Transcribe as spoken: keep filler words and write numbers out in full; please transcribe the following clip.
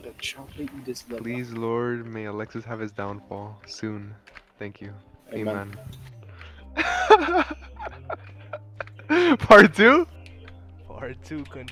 the chocolate you just love. Please, Lord, may Alexis have his downfall soon. Thank you. Amen. Amen. Part two? Part two.